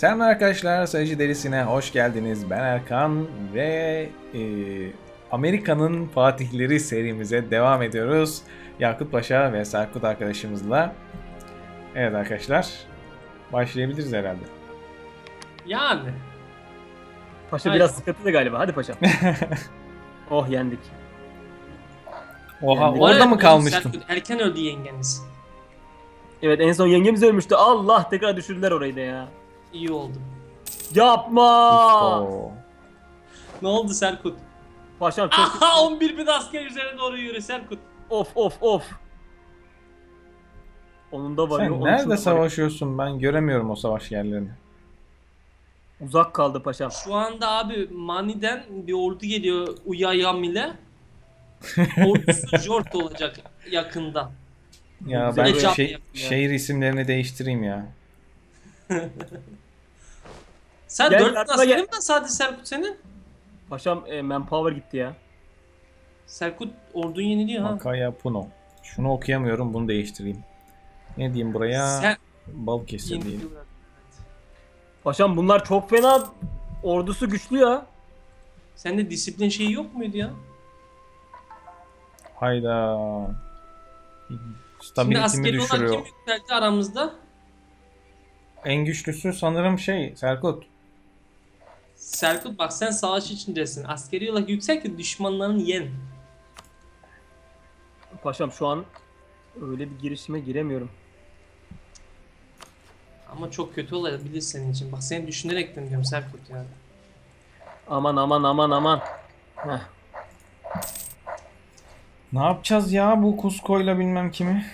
Selam arkadaşlar, Sayıcı Derisi'ne hoş geldiniz. Ben Erkan ve Amerika'nın Fatihleri serimize devam ediyoruz. Yakut Paşa ve Serkut arkadaşımızla. Evet arkadaşlar, başlayabiliriz herhalde. Yani. Paşa Hayır. biraz sıkıntılı galiba. Hadi paşa. Oh yendik. Oha, Yani orada mı kalmıştın? Serkut, erken öldü yengeniz. Evet en son yengemiz ölmüştü. Allah tekrar düşürdüler orayı da ya. İyi oldu. Yapma. Oo. Ne oldu Serkut? Paşam çok... Aha 11 bin asker üzerine doğru yürü Serkut. Of. Onun da var. Sen onun için de nerede var. savaşıyorsun? Ben göremiyorum o savaş yerlerini. Uzak kaldı paşam. Şu anda abi maniden bir ordu geliyor Uyayam ile. Ordusu Jort olacak yakında. Ya Güzel ben bir şu şey yaptın ya. şehir isimlerini değiştireyim ya. Sen Gel, 4 bin yardıma askerin gel. mi sadece Serkut senin? Paşam manpower gitti ya. Serkut ordun yeniliyor ha. Makaya Puno. Şunu okuyamıyorum, bunu değiştireyim. Ne diyeyim buraya? Sen Balıkesir diyeyim. yeniliyorlar. Paşam bunlar çok fena. Ordusu güçlü ya. Sende disiplin şeyi yok muydu ya? Hayda. Şimdi Stability'mi askeri olarak kim düşürüyor. yükseltti aramızda? En güçlüsü sanırım Serkut. Serkut bak sen savaş içindesin. Askeri olarak yüksek ki düşmanlarını yen. Paşam şu an öyle bir girişime giremiyorum. Ama çok kötü olabilir senin için. Bak seni düşünerekten diyorum Serkut yani. Aman. Heh. Ne yapacağız ya bu Kusko'yla bilmem kimi?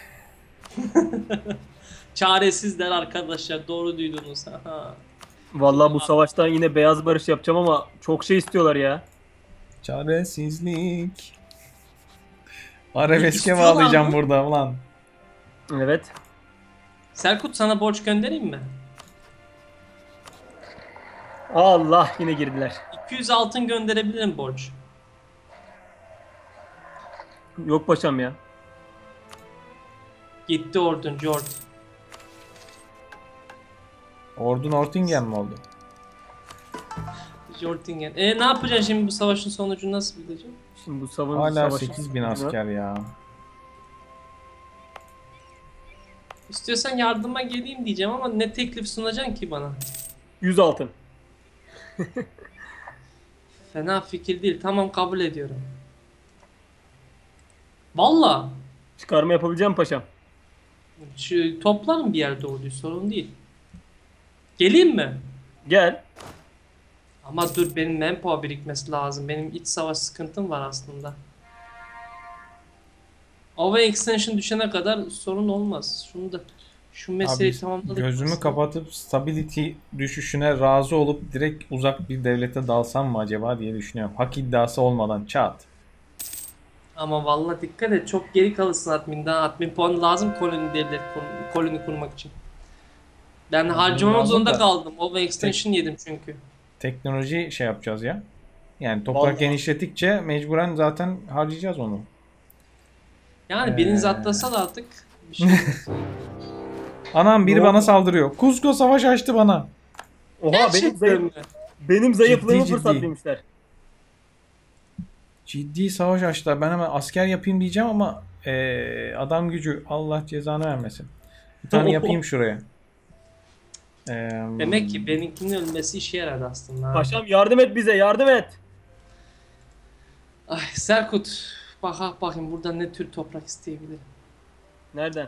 Çaresizler arkadaşlar. Doğru duydunuz. Haha. Vallahi bu savaştan yine beyaz barış yapacağım ama çok şey istiyorlar ya. Çaresizlik. Arabeske İstiyorlar bağlayacağım mı? burada ulan. Evet. Serkut sana borç göndereyim mi? Allah yine girdiler. 200 altın gönderebilirim borç. Yok paşam ya. Gitti ordun Jort. Ordun Ortingen mi oldu? Jortingen. Ne yapacaksın şimdi bu savaşın sonucu nasıl gidecek? Şimdi bu savun Hala savaşı... 8000 asker ya. İstiyorsan yardıma geleyim diyeceğim ama ne teklif sunacaksın ki bana? 100 altın. Fena fikir değil. Tamam kabul ediyorum. Valla. Çıkarma yapabileceğim paşam. Toplarım bir yerde orduyu sorun değil. Geleyim mi? Gel. Ama dur benim manpower birikmesi lazım. Benim iç savaş sıkıntım var aslında. Ova extension düşene kadar sorun olmaz. Şu meseleyi Abi tamamladık. gözümü aslında. kapatıp stability düşüşüne razı olup direkt uzak bir devlete dalsam mı acaba diye düşünüyorum. Hak iddiası olmadan çat. Ama vallahi dikkat et. Çok geri kalırsın adminden. Admin puanı lazım koloni kurmak için. Ben harcamak lazım zorunda da- kaldım. Ova extension yedim çünkü. Teknoloji yapacağız ya. Yani toprak Vallahi. genişlettikçe mecburen zaten harcayacağız onu. Yani biriniz atlasa da artık bir şey Anam biri Ne bana oldu? saldırıyor. Kusko savaş açtı bana. Oha Gerçekten mi? benim zayıflığımı Ciddi. fırsat demişler. Ciddi savaş açtılar. Ben hemen asker yapayım diyeceğim ama adam gücü Allah cezanı vermesin. Bir tane yapayım şuraya. Demek ki benimkinin ölmesi işe yaradı aslında. Paşam yardım et bize yardım et. Ay Serkut. Bakayım burada ne tür toprak isteyebilirim. Nereden?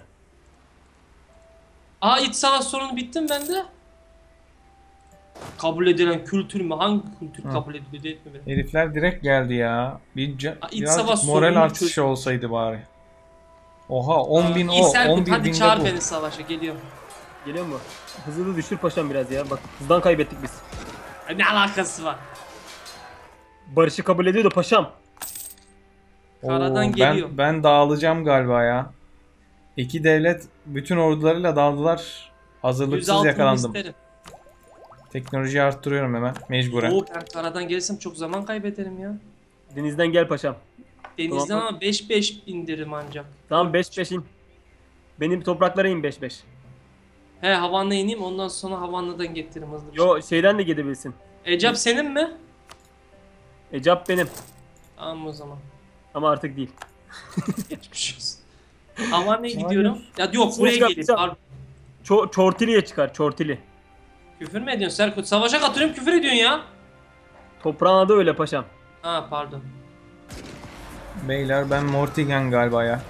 İç savaş sorunu bitti mi bende? Kabul edilen kültür mü? Hangi kültür kabul ediliyor değil mi? Herifler direkt geldi ya. İç savaş Birazcık moral sorununu artışı çözdüm. olsaydı bari. Oha 10.000 İyi o, Serkut 11 hadi binde çağır bu. beni savaşa geliyorum. Geliyor mu? Hızını düşür paşam biraz ya. Bak hızdan kaybettik biz. Ay, ne alakası var? Barışı kabul ediyor da paşam. Karadan Oo, geliyor. ben dağılacağım galiba ya. İki devlet bütün ordularıyla daldılar. Hazırlıksız 106 yakalandım. isterim. Teknolojiyi arttırıyorum hemen mecburen. Ben karadan gelirsem çok zaman kaybederim ya. Denizden gel paşam. Denizden Tamam. ama 5-5 indiririm ancak. Tamam 5-5 in. Benim topraklara in 5-5. He Havan'a ineyim ondan sonra Havan'dan getiririm hızlı bir Yo şeyden de gidebilsin. şey. Ecap senin mi? Ecap benim. Tamam o zaman. Ama artık değil. Geçmiş olsun. Havan'a Hayır. gidiyorum. Ya yok buraya Çıkar, geleyim. çıkar. Pardon. Çortili'ye çıkar, Çortili. Küfür mü ediyorsun Serkut? Savaşa katılıyorum küfür ediyorsun ya. Toprağına da öyle paşam. Ha pardon. Beyler ben Mortigen galiba ya.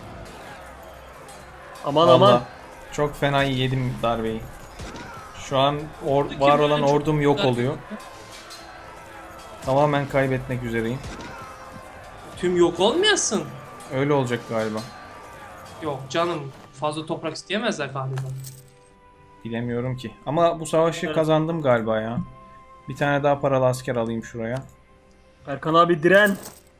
Aman Vallahi aman. çok fena yedim darbeyi. Şu an Buradaki var olan böyle çok ordum yok güzel. oluyor. Tamamen kaybetmek üzereyim. Tüm yok olmayasın. Öyle olacak galiba. Yok canım. Fazla toprak isteyemezler galiba. Bilemiyorum ki. Ama bu savaşı Evet. kazandım galiba ya. Bir tane daha paralı asker alayım şuraya. Erkan abi diren.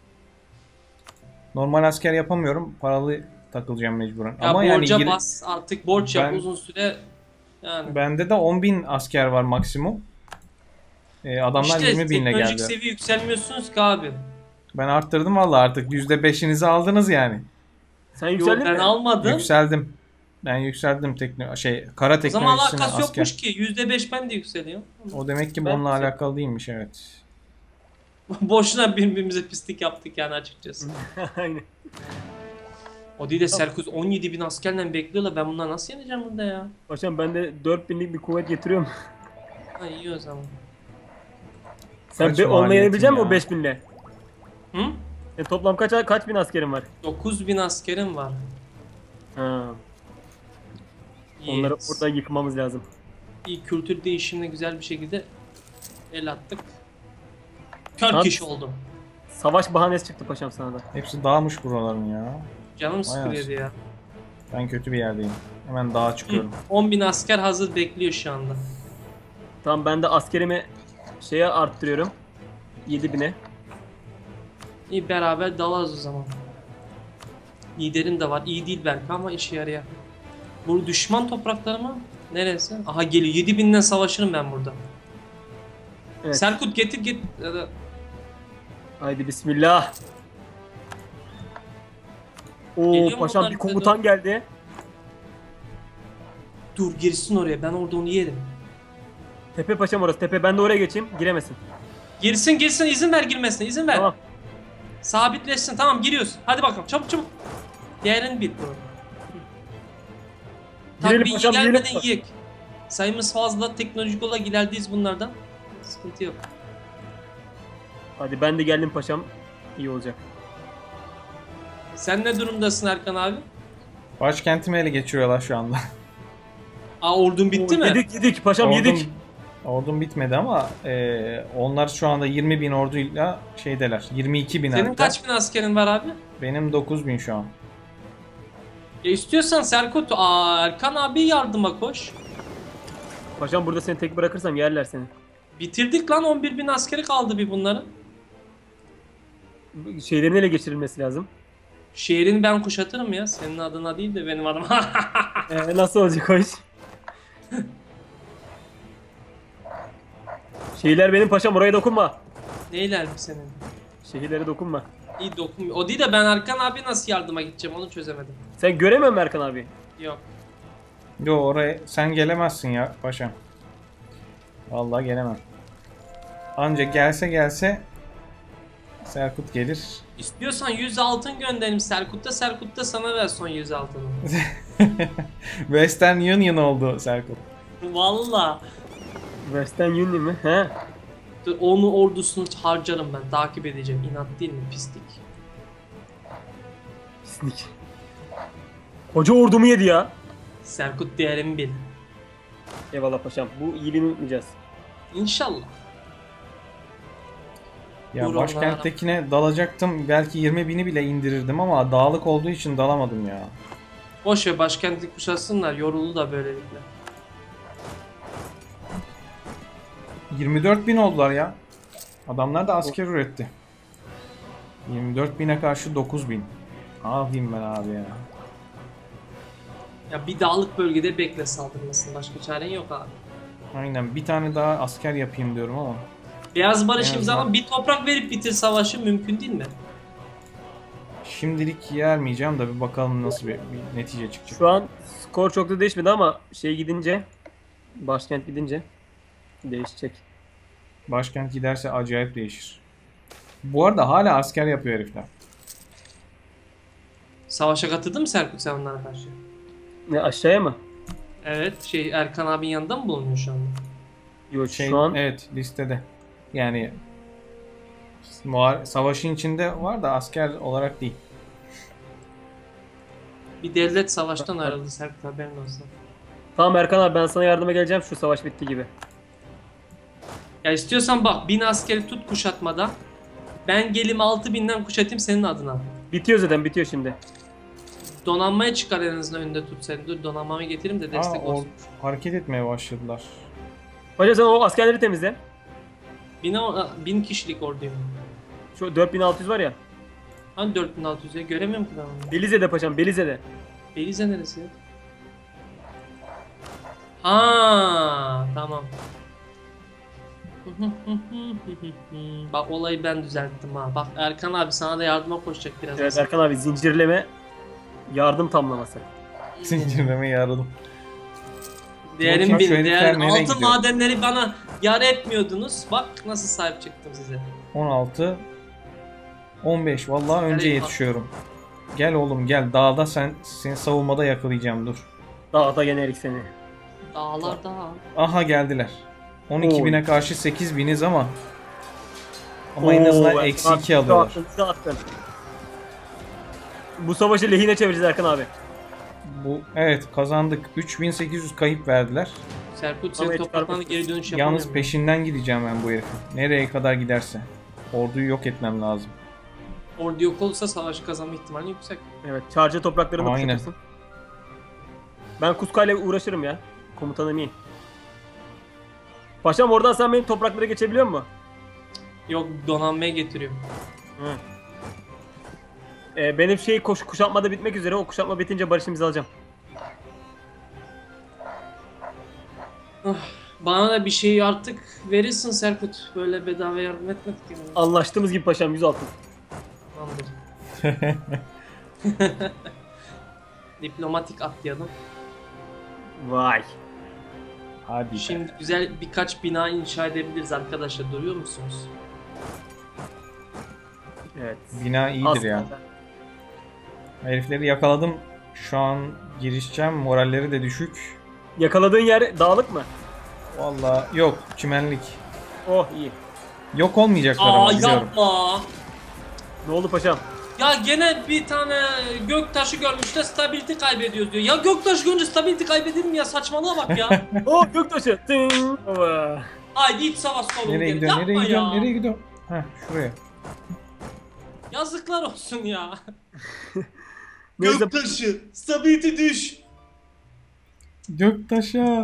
Normal asker yapamıyorum. Paralı takılacağım mecburen. Ya Ama yani borca bas artık borç yap Ben- uzun süre. Yani. bende de 10.000 asker var maksimum. Adamlar İşte 20.000'le teknolojik geldi. seviye yükselmiyorsunuz ki abi. Ben arttırdım valla artık. %5'inizi aldınız yani. Sen Yok yükseldin ben mi? almadım. Yükseldim. Ben yükseldim kara O zaman teknolojisine alakası asker. yokmuş ki. %5 ben de yükseliyorum. O demek ki Ben bununla yüksel- alakalı değilmiş, evet. Boşuna birbirimize pislik yaptık yani açıkçası. Aynen. O değil de Serkuz 17 bin askerle bekliyorlar. Ben bunları nasıl yeneceğim burada ya? Paşam ben de 4000'lik bir kuvvet getiriyorum. Ha iyi o zaman. Sen Kaç onunla maliyetin yenebilecek misin ya? o 5000'le? Hı? Toplam kaç bin askerin var? 9 bin askerim var. Ha. İyi. Onları burada yıkmamız lazım. İyi kültür değişimine güzel bir şekilde el attık. Turkish oldu. Savaş bahanesi çıktı paşam sana da. Hepsi dağmış buraların ya. Canım sıkılıyordu anasını. ya. Ben kötü bir yerdeyim. Hemen dağa çıkıyorum. 10 bin asker hazır bekliyor şu anda. Tamam ben de askerimi şeye arttırıyorum. 7000'e. İyi beraber dalarız o zaman. Liderim de var. İyi değil belki ama işe yarıyor. Bu düşman toprakları mı? Neresi? Aha geliyor. 7000'den savaşırım ben burada. Evet. Serkut getir. Ya da- Haydi bismillah. Oo Geliyor mu paşam onlar bir bize komutan geldi. Dur girsin oraya. Ben orada onu yerim. Tepe paşam orası. Tepe ben de oraya geçeyim. Giremesin. Girsin izin ver girmesine izin ver. Tamam. Sabitleşsin tamam giriyoruz. Hadi bakalım çabuk. Diğerini bil bro. Girelim Tabii paşam, ilerlemeden girelim. yiyek. Sayımız fazla teknolojik olarak ilerleyiz bunlardan. Sıkıntı yok. Hadi ben de geldim paşam. İyi olacak. Sen ne durumdasın Erkan abi? Başkentimi ele geçiriyorlar şu anda. Aa ordun bitti Oo, mi? Yedik paşam yedik. Ordum bitmedi ama onlar şu anda 20.000 orduyla şeydeler. 22.000 Senin hatta. kaç bin askerin var abi? Benim 9.000 şu an. Ya istiyorsan Serkut, Erkan abi yardıma koş. Paşam burada seni tek bırakırsam yerler seni. Bitirdik lan 11 bin askeri kaldı bir bunların. Şeylerin ele geçirilmesi lazım. Şehrini ben kuşatırım ya. Senin adına değil de benim adıma. Nasıl olacak o iş? Şehirler benim paşam oraya dokunma. Neyler mi senin? Şehirlere dokunma. İyi dokunmuyor. O değil de ben Erkan abi nasıl yardıma gideceğim onu çözemedim. Sen göremiyor musun Erkan abi? Yok. Yo, oraya sen gelemezsin ya paşam. Vallahi gelemem. Ancak gelse Serkut gelir. İstiyorsan 100 altın gönderelim Serkut da sana ver son 100 altını. Western Union oldu Serkut. Valla. Western Union mi? He. Dur, onu ordusunu harcarım ben. Takip edeceğim. İnat değil mi? Pislik. Pislik. Koca ordumu yedi ya. Serkut değerimi bil. Eyvallah paşam. Bu iyiliğini unutmayacağız. İnşallah. Ya Dur başkenttekine dalacaktım. Belki 20.000'i bile indirirdim ama dağlık olduğu için dalamadım ya. Boş ver başkentlik kuşatsınlar. Yoruldu da böylelikle. 24.000 oldular ya. Adamlar da asker üretti. 24.000'e karşı 9.000. Ne yapayım ben abi ya. Ya bir dağlık bölgede bekle saldırmasın. Başka çaren yok abi. Aynen, bir tane daha asker yapayım diyorum ama. Beyaz barış En imzalama azından- bir toprak verip bitir savaşı mümkün değil mi? Şimdilik yermeyeceğim da bir bakalım nasıl bir netice çıkacak. Şu an skor çok da değişmedi ama şey gidince Başkent gidince değişecek. Başkent giderse acayip değişir. Bu arada hala asker yapıyor herifler. Savaşa katıldın mı Serkut sen onlara karşı? Ne, aşağıya mı? Evet, Erkan abinin yanında mı bulunuyor şu anda? Yok Şey, şu an evet, listede. Yani savaşın içinde var da asker olarak değil. Bir devlet savaştan ayrıldı Serkut, haberin olsun. tamam Erkan abi, ben sana yardıma geleceğim şu savaş bitti gibi. Ya istiyorsan bak 1000 askeri tut kuşatmada. Ben gelim 6000'den kuşatayım senin adına. Bitiyor zaten, bitiyor şimdi. Donanmaya çıkar en azından önünde tut sen. Dur donanmamı getireyim de destek olsun. Hareket etmeye başladılar. Paşa sen o askerleri temizle. 1000 kişilik orduyum. Şu 4600 var ya. Hani 4600'e göremiyorum ki ben onu. Belize'de paşam, Belize'de. Belize neresi? Ha, tamam. Bak olayı ben düzelttim ha. Bak Erkan abi sana da yardıma koşacak biraz. Evet Erkan abi, zincirleme yardım tamlaması. Zincirleme yaradım. Değerim Bakayım şu benim. herifler Değerim. nereye Altın gidiyor? madenleri bana yar etmiyordunuz. Bak nasıl sahip çıktım size. 16 15 vallahi önce Nereye yetişiyorum. Gel oğlum gel, dağda seni savunmada yakalayacağım, dur. Dağda yenerik seni. Dağlar dağ. Aha geldiler. 12.000'e Oy. karşı 8.000'iz ama en azından Oo, eksi Erkan 2 abi, alıyorlar. bize attın. Bu savaşı lehine çevireceğiz Erkan abi. Evet, kazandık. 3.800 kayıp verdiler. Serkut Ama senin hiç topraklarına karpuz- geri dönüş yapamıyorum. Yalnız peşinden gideceğim ben bu herifin. Nereye kadar giderse. Orduyu yok etmem lazım. Ordu yok olursa savaşı kazanma ihtimali yüksek. Evet, çarşı topraklarını Aynen. kuşatırsın. Ben Kuskay'la uğraşırım ya. Komutanım iyi. Paşam oradan sen benim topraklara geçebiliyor musun? Yok donanmaya getiriyorum. Hı. Benim kuşatmada bitmek üzere. O kuşatma bitince barış imzalayacağım. Bana da bir şey artık verirsin Serkut. Böyle bedava yardım etmedik yani. Anlaştığımız gibi paşam, 100 altın. Tamamdır. Diplomatik atlayalım. Vay. Hadi. Şimdi güzel birkaç bina inşa edebiliriz arkadaşlar. Duyuyor musunuz? Evet. Bina iyidir ya. Aslında. Herifleri yakaladım. Şu an girişeceğim. Moralleri de düşük. Yakaladığın yer dağlık mı? Vallahi yok, çimenlik. Oh iyi. Yok olmayacaklar ama Aa biliyorum. yapma. Ne oldu paşam? Ya gene bir tane göktaşı görmüş de stability kaybediyoruz diyor. Ya göktaşı görünce stability kaybedilir mi ya? Saçmalığa bak ya. Oh göktaşı. Ting. Ova. Haydi iç savaş solu. Nereye gidiyorsun? Nereye gidiyorsun? Nereye gidiyorsun? Heh, şuraya. Yazıklar olsun ya. Neyse, Göktaşı stability düş. Göktaş'a.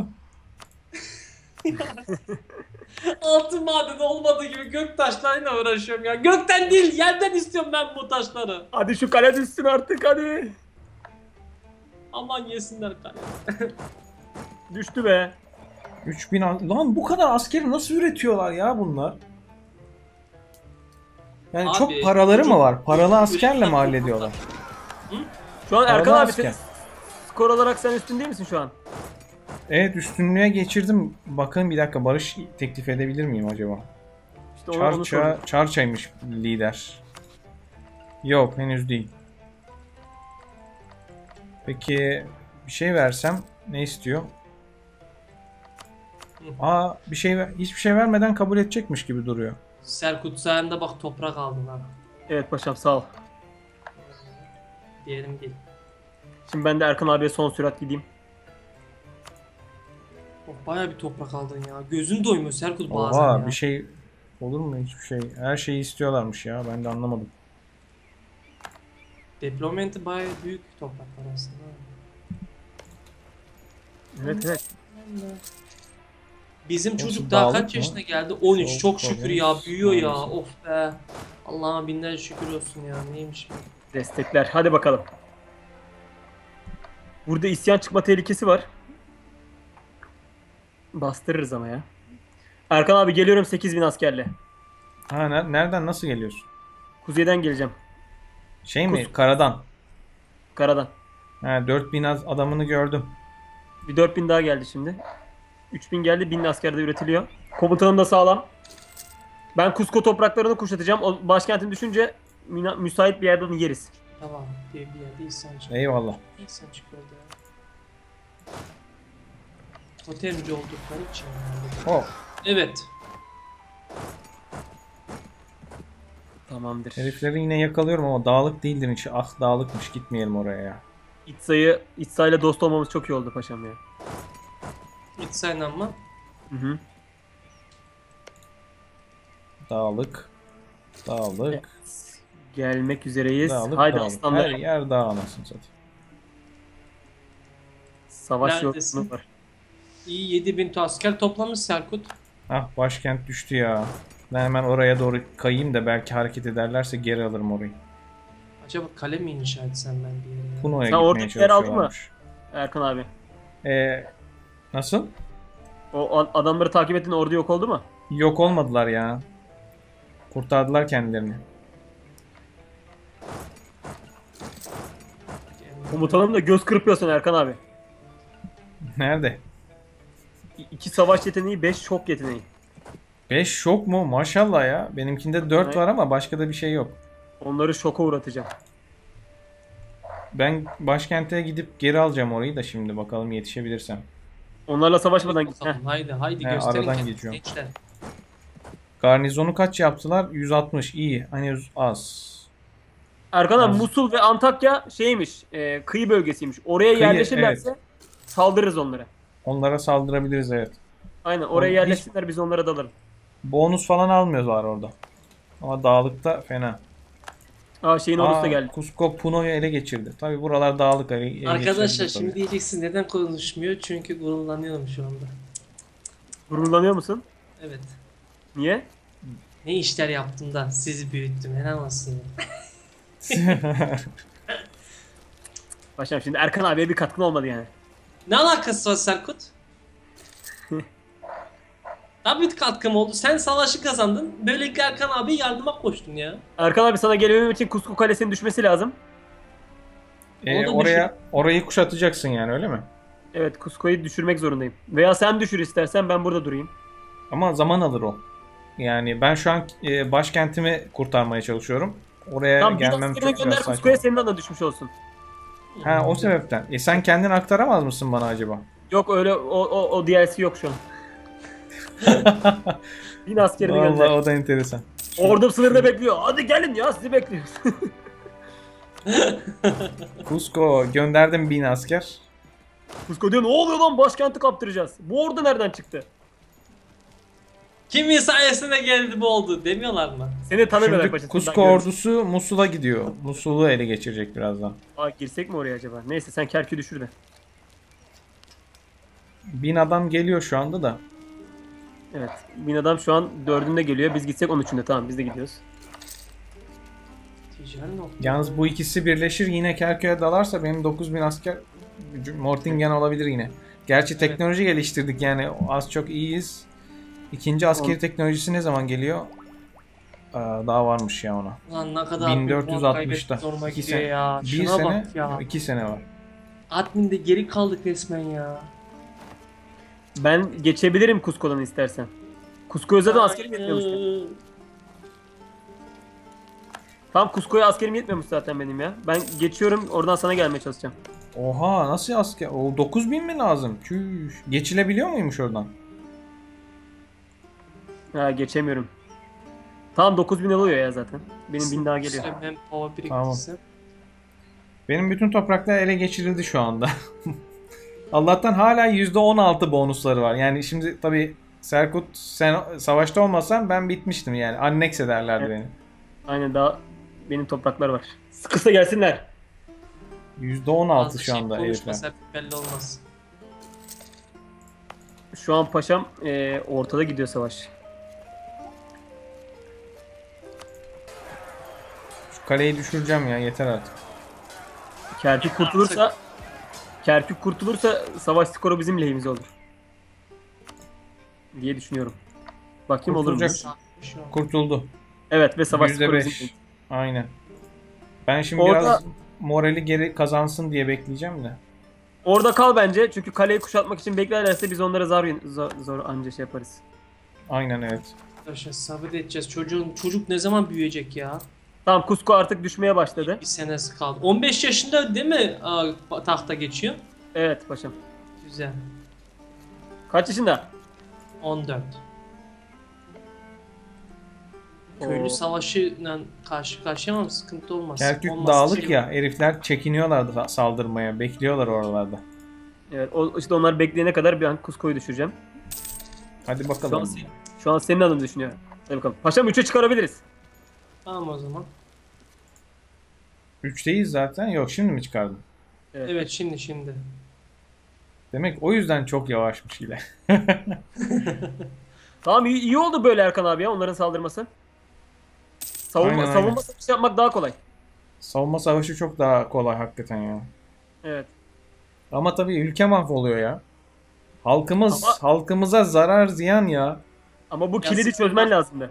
Altın madeni olmadığı gibi göktaşlarıyla uğraşıyorum ya. Gökten değil yerden istiyorum ben bu taşları. hadi şu kale düşsün artık hadi. Aman yesinler kale. Düştü be. 3000 lan, bu kadar askeri nasıl üretiyorlar ya bunlar? Yani Abi, çok paraları mı var? Paralı çok- askerle mi hallediyorlar? Şu an Paralı Erkan abi asker. skor olarak sen üstün değil misin şu an? Evet, üstünlüğe geçirdim. Bakın bir dakika, barış teklif edebilir miyim acaba? İşte onu soracağım. Çarçaymış lider. Yok, henüz değil. Peki bir şey versem ne istiyor? Aa, hiçbir şey vermeden kabul edecekmiş gibi duruyor. Serkut sayende bak toprak aldın ha. Evet paşam sağ ol. Diyelim değil. Şimdi ben de Erkan abiye son sürat gideyim. Oh, bayağı bir toprak aldın ya. Gözün doymuyor Serkut bazen Oha, ya. bir şey olur mu, hiçbir şey? Her şeyi istiyorlarmış ya, ben de anlamadım. Deployment'i bayağı büyük topraklar aslında. Evet evet. Bizim Nasıl, çocuk daha dağlık kaç mı? yaşına geldi? 13. Çok Çok şükür ya. kolay. Büyüyor ya. Maalesef. Of be. Allah'ıma binlerce şükür olsun ya. Neymiş bu? Destekler. Hadi bakalım. Burada isyan çıkma tehlikesi var. Bastırırız ama ya. Erkan abi geliyorum 8000 askerle. Ha, nereden, nasıl geliyorsun? Kuzeyden geleceğim. Şey mi, karadan? Karadan. Ha, 4000 adamını gördüm. Bir 4000 daha geldi şimdi. 3000 geldi. 1000 asker de üretiliyor. Komutanım da sağlam. Ben Cusco topraklarını kuşatacağım. O başkentin düşünce müsait bir yerden yeriz. Tamam. Bir yerde İhsan çıktı. Eyvallah. İhsan çıktı orada ya. Totemci oldukları için. Oh. Evet. Tamamdır. Herifleri yine yakalıyorum ama dağlık değildir hiç. Ah dağlıkmış, gitmeyelim oraya ya. İtsa'yla dost olmamız çok iyi oldu paşam ya. Hiç saynanma. Hı hı. Dağlık. Dağlık. Evet. Gelmek üzereyiz. Dağlık, Haydi dağlık. aslanlar. Her yer dağ anasını satayım. Savaş Neredesin? yorgunluğu var. İyi 7000 asker toplamış Serkut. Ah başkent düştü ya. Ben hemen oraya doğru kayayım da belki hareket ederlerse geri alırım orayı. Acaba kale mi inşa etsem ben bir yere? Puno'ya Sen gitmeye oradaki yer aldın mı? çalışıyorlarmış. Erkan abi. Nasıl? O adamları takip ettiğin ordu yok oldu mu? Yok olmadılar ya. Kurtardılar kendilerini. Komutanım da göz kırpıyorsun Erkan abi. Nerede? 2 savaş yeteneği, 5 şok yeteneği. 5 şok mu? Maşallah ya. Benimkinde 4 Evet. var ama başka da bir şey yok. Onları şoka uğratacağım. Ben başkente gidip geri alacağım orayı da şimdi bakalım yetişebilirsem. Onlarla savaşmadan git. Bakalım, haydi He, gösterin aradan kendinizi geçiyorum. gençler. Garnizonu kaç yaptılar? 160. İyi. Hani az. Erkan abi Az. Musul ve Antakya şeymiş, kıyı bölgesiymiş. Oraya Kıyı, yerleşirlerse saldırırız onlara. Onlara saldırabiliriz evet. Aynen oraya Hiç- yerleşsinler biz onlara dalarız. Bonus falan almıyorlar orada. Ama dağlıkta fena. Aa şeyin ordusu da geldi. Cusco Puno'yu ele geçirdi. Tabi buralar dağlık ele Arkadaşlar geçirebilir şimdi tabii. diyeceksin neden konuşmuyor? Çünkü gururlanıyorum şu anda. Gururlanıyor musun? Evet. Niye? Ne işler yaptım da sizi büyüttüm. Helal olsun ya. Başlayalım şimdi Erkan abiye bir katkın olmadı yani. Ne alakası var Serkut? Tabii katkım oldu. Sen savaşı kazandın. Böylelikle Erkan abi yardıma koştun ya. Erkan abi sana gelemem için Cusco Kalesi'nin düşmesi lazım. Onu da Orayı kuşatacaksın yani öyle mi? Evet Cusco'yu düşürmek zorundayım. Veya sen düşür istersen ben burada durayım. Ama zaman alır o. Yani ben şu an başkentimi kurtarmaya çalışıyorum. Oraya Tamam bir gelmem askerini çok gönder biraz saçma. Cusco'ya senin adına düşmüş olsun. Ha o sebepten. Sen kendin aktaramaz mısın bana acaba? Yok öyle o DLC yok şu an. 1000 askerini Vallahi gönder. o da enteresan. Ordum sınırda bekliyor. Hadi gelin ya sizi bekliyoruz. Cusco gönderdim 1000 asker. Cusco diyor ne oluyor lan başkenti kaptıracağız. Bu ordu nereden çıktı? Kimin sayesinde geldi bu oldu demiyorlar mı? Seni tanımıyorlar Şimdi paşa. Cusco ordusu Musul'a gidiyor. Musul'u ele geçirecek birazdan. Aa, girsek mi oraya acaba? Neyse sen Kerkü düşür de. 1000 adam geliyor şu anda da. Evet. 1000 adam şu an 4'ünde geliyor. Biz gitsek 13'ünde tamam biz de gidiyoruz. Ticari nokta. Yalnız bu ikisi birleşir yine Kerkük'e dalarsa benim 9000 asker Mortingen olabilir yine. Gerçi teknoloji geliştirdik yani az çok iyiyiz. İkinci askeri teknolojisi ne zaman geliyor? Daha varmış ya ona. Lan ne kadar 1460'ta. Zoruma 2 gidiyor sene. ya. Bir Şuna sene, bak ya. 2 sene var. Admin'de geri kaldık resmen ya. Ben geçebilirim Cusco'dan istersen. Cusco'ya zaten askerim yetmiyormuş. Tamam Cusco'ya askerim yetmiyormuş zaten benim ya. Ben geçiyorum oradan sana gelmeye çalışacağım. Oha nasıl asker? O 9000 mi lazım? Çüş. Geçilebiliyor muymuş oradan? Ha geçemiyorum. Tamam 9000 oluyor ya zaten. Benim 1000 daha geliyor. Hem hava Tamam. biriktisi. Benim bütün topraklar ele geçirildi şu anda. Allah'tan hala %16 bonusları var. Yani şimdi tabii Serkut sen savaşta olmasan ben bitmiştim yani. Anneks ederlerdi Evet. beni. Aynen daha benim topraklar var. Sıkışsa gelsinler. %16 şu anda herifler. Konuşmasak belli olmaz. Şu an paşam ortada gidiyor savaş. Şu kaleyi düşüreceğim ya yeter artık. Kerkük kurtulursa savaş skoru bizim lehimize olur. Diye düşünüyorum. Bakayım olur mu? Kurtulacak. Şu an. Kurtuldu. Evet ve savaş skoru bizim %5. lehimize. Aynen. Ben şimdi Orada- biraz morali geri kazansın diye bekleyeceğim de. Orada kal bence çünkü kaleyi kuşatmak için beklerlerse biz onlara zor anca şey yaparız. Aynen evet. Arkadaşlar sabredeceğiz. Çocuk ne zaman büyüyecek ya? Tamam, Cusco artık düşmeye başladı. Bir senesi kaldı. 15 yaşında değil mi tahta geçiyor? Evet paşam. Güzel. Kaç yaşında? 14. Köylü Oo. savaşıyla karşı karşıya ama sıkıntı olmaz. Kerkük Olmaz. dağlık ya. Herifler çekiniyorlardı saldırmaya. Bekliyorlar oralarda. Evet, işte onlar bekleyene kadar bir an Cusco'yu düşüreceğim. Hadi Şu an, bakalım. şu an senin adını düşünüyorum. Hadi bakalım. Paşam 3'e çıkarabiliriz. Tamam o zaman. 3'teyiz zaten. Yok, şimdi mi çıkardın? Evet şimdi. Demek o yüzden çok yavaşmış ile. Tamam, iyi oldu böyle Erkan abi ya, onların saldırması. Aynen, aynen. Savunma savaşı yapmak daha kolay. Savunma savaşı çok daha kolay hakikaten ya. Evet. Ama tabii ülke mahvoluyor ya. Ama- Halkımıza zarar ziyan ya. Ama bu Ya kilidi sıkıntı- çözmen lazımdı.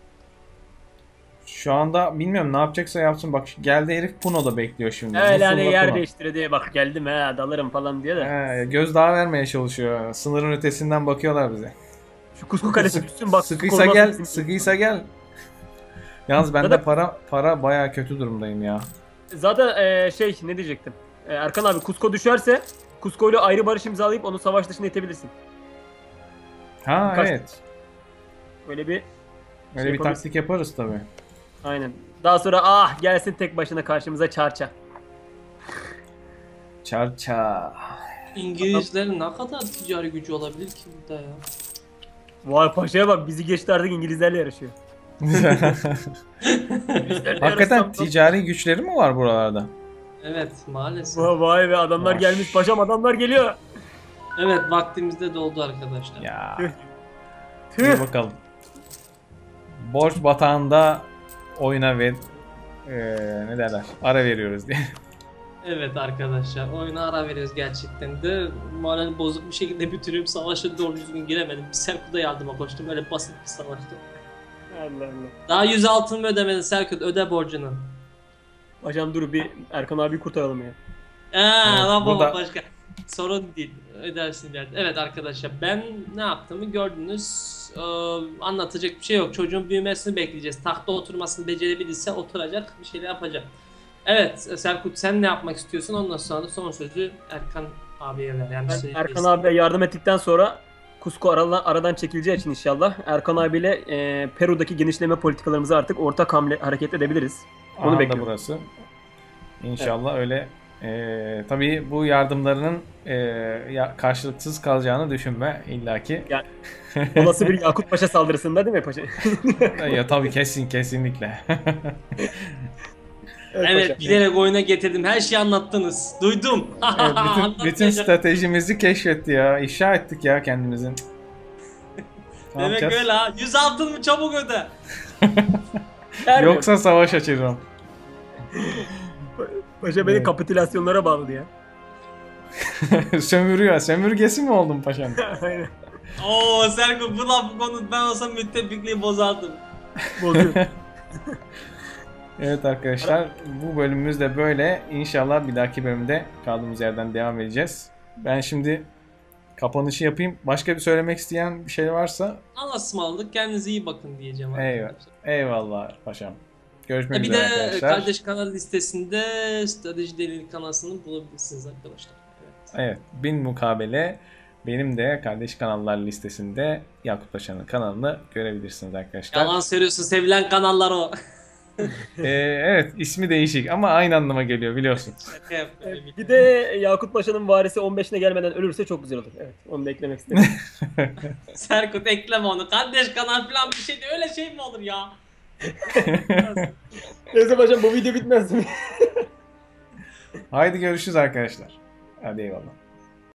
Şu anda bilmiyorum, ne yapacaksa yapsın. Bak geldi herif, Puno'da bekliyor şimdi. Öyle hani Musul'da yer Puno. değiştire diye bak geldim he dalarım falan diye de. Gözdağı vermeye çalışıyor. Sınırın ötesinden bakıyorlar bize. Şu Cusco kalesi düşsün bak. Sıkıysa korumaz gel, bizim- sıkıysa gel. Yalnız bende Zaten- para bayağı kötü durumdayım ya. Zaten ne diyecektim. Erkan abi Cusco düşerse Cusco ile ayrı barış imzalayıp onu savaş dışına itebilirsin. Ha Kaç- evet. Böyle bir Öyle bir yaparız. taktik yaparız tabii. aynen. Daha sonra gelsin tek başına karşımıza çarça. Çarça. İngilizlerin ne kadar ticari gücü olabilir ki burada ya? Vay paşaya bak, bizi geçti artık İngilizlerle yarışıyor. Hakikaten ticari güçleri mi var buralarda? Evet maalesef. Vay be, adamlar Vay. gelmiş paşam, adamlar geliyor. Evet vaktimizde doldu arkadaşlar. Ya. Tüh. İyi bakalım. Borç batağında oyuna ve ne derler? Ara veriyoruz diye. Evet arkadaşlar oyuna ara veriyoruz gerçekten de. Moral bozuk bir şekilde bitirip savaşa doğru düzgün giremedim. Serkut'a yardıma koştum, öyle basit bir savaştı. Allah Allah. Daha 100 altın mı ödemedin Serkut, öde borcunu. Paşam dur bir Erkan abi kurtaralım ya. Evet, Lan baba burada- başka. Sorun değil. Ödersin ileride. Evet arkadaşlar ben ne yaptığımı gördünüz. Anlatacak bir şey yok. Çocuğun büyümesini bekleyeceğiz. Tahta oturmasını becerebilirse oturacak, bir şeyler yapacak. Evet Serkut sen ne yapmak istiyorsun? Ondan sonra da son sözü Erkan abiye ver. Yani Ben Erkan abiye yardım ettikten sonra Cusco aradan çekileceği için inşallah Erkan abiyle Peru'daki genişleme politikalarımızı artık ortak hareket edebiliriz. Onu Aha da bekliyorum. burası. İnşallah öyle. Tabii bu yardımlarının karşılıksız kalacağını düşünme illaki. Yani olası bir Yakut Paşa saldırısında değil mi paşa? Ya tabii kesinlikle. Evet paşa. bilerek oyuna getirdim. Her şeyi anlattınız. Duydum. Evet, bütün Anlatmayacak. stratejimizi keşfetti ya. İfşa ettik ya kendimizin. Ne Demek yapacağız? öyle ha. 100 altın mı çabuk öde. Ermiyor. Yoksa savaş açacağım. Paşa beni Evet. kapitülasyonlara bağladı ya. Sömürüyor. Sömürgesi mi oldun paşam? Aynen. Oo Serkut bu lafı konu ben olsam müttefikliği bozardım. Bozuyor. Evet arkadaşlar, bu bölümümüz de böyle. İnşallah bir dahaki bölümde kaldığımız yerden devam edeceğiz. Ben şimdi kapanışı yapayım. Başka bir söylemek isteyen bir şey varsa Allah'a ısmarladık. Kendinize iyi bakın diyeceğim eyvallah. arkadaşlar. Eyvallah paşam. Görüşmek Bir üzere de arkadaşlar. kardeş kanal listesinde Strateji Delili kanalını bulabilirsiniz arkadaşlar. Evet. Evet, bin mukabele benim de kardeş kanallar listesinde Yakut Paşa'nın kanalını görebilirsiniz arkadaşlar. Yalan söylüyorsun, sevilen kanallar o. Evet, ismi değişik ama aynı anlama geliyor biliyorsun. Şaka yapıyorum. Bir de Yakut Paşa'nın varisi 15'ine gelmeden ölürse çok güzel olur. Evet, onu da eklemek istedim. Serkut ekleme onu. Kardeş kanal falan bir şey de öyle şey mi olur ya? Neyse paşam, bu video bitmez mi? Haydi görüşürüz arkadaşlar. Hadi eyvallah.